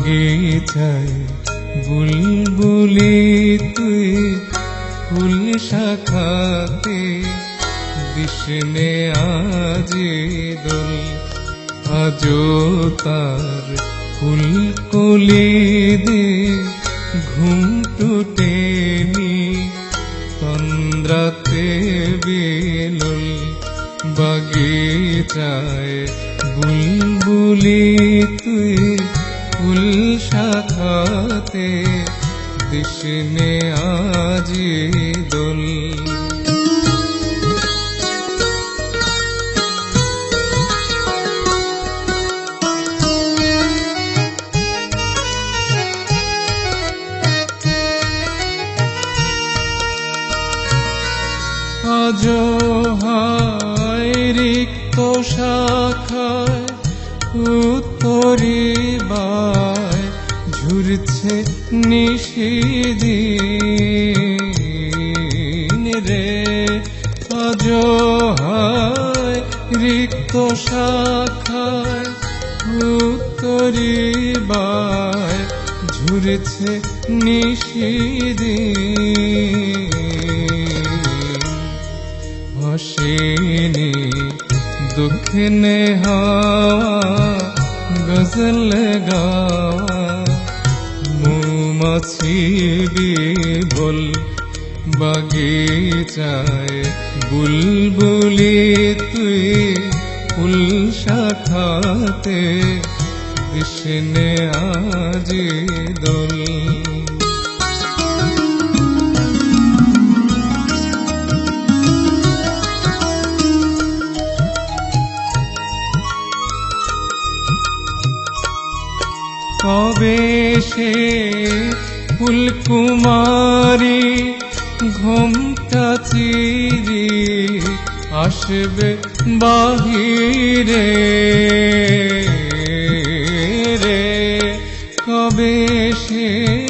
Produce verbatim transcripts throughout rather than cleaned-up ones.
বাগিচায় বুলবুলি তুই ফুল শাখাতে দিশনে আজি দোল আজো তার ফুল কলি দে ঘুম টুটেনি তন্দ্রাতে বিলোল বাগিচায় বুলবুলি তুই ফুল শাখাতে দিশনে আজি দোল আজো হায় রিক্ত শাখায় উত্তরিবায় ঝুরছে নিশিদিন রে আজো হায় রিক্ত শাখায় উত্তরিবায় ঝুরছে নিশিদিন হাসিনি দুঃখিনে হাওয়া গজল গাওয়া মৌমাছি বিবল বাগিচায় বুলবুলি তুই ফুল শাখাতে দিশনে আজি দোল কবে সে ফুলকুমারী ঘোমটা চিরি আসবে বাহিরে রে কবে সে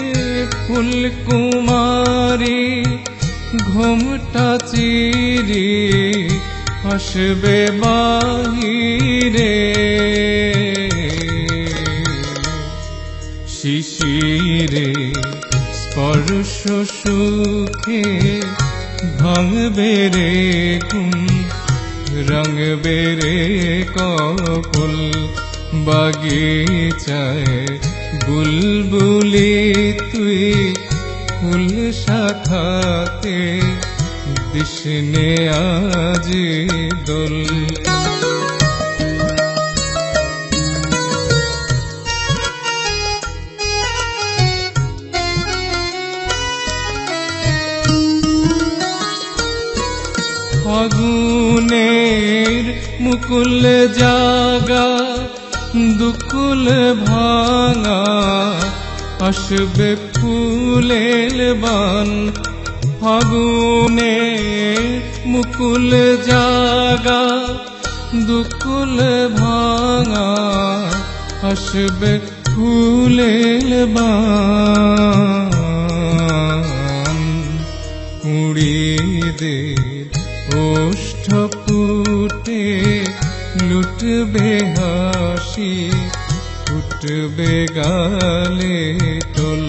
ফুলকুমারী ঘোমটা চিরি আসবে বাহিরে শিশিরে স্পর্শ সুখে ভাঙবে রে ঘুম রঙবে রে ককুল বাগিচায় বুলবুলি তুই ফুল শাখাতে দিশনে আজি দোল ফাগুনের মুকুল জাগা দুকুল ভাঙা আসবে ফুলের বান ফাগুনের মুকুল জাগা দুকুল ভাঙা আসবে ফুলের বান উড়িয়ে দে ওষ্ঠ পুটে লুটবে হাসি ফুটবে গালে টোল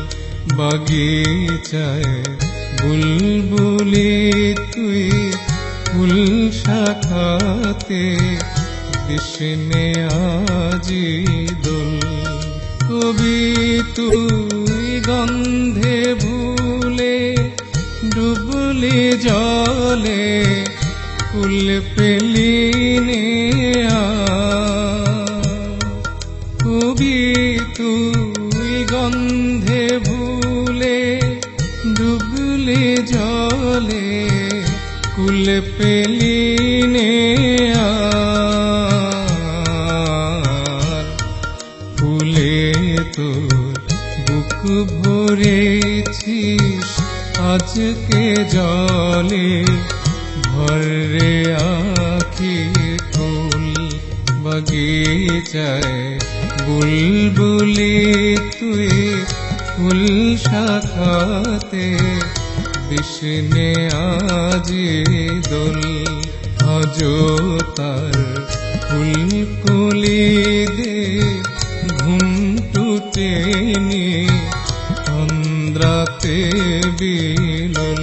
বাগিচায় বুলবুলি তুই ফুল শাখাতে দিশনে আজি দোল কবি তুই গন্ধে ভুলে ডুবলি জলে ফুল পেলি নে কবি তুই গন্ধে ভুলে ডুবলি জলে ফুল পেলি নে ফুলে তোর বুক ভরেছিস আজকে জলে ভরে আখি ফুল বাগিচায় বুলবুলি তুই ফুল শাখাতে দিশনে আজি দোল আজো তার ফুল কলি দে ঘুম টুট টেনে তন্দ্রাতে বিলল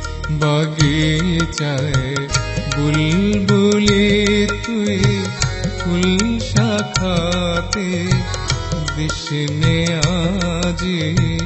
বাগিচায় বুলবুলি তুই ফুল শাখাতে দিশনে আজি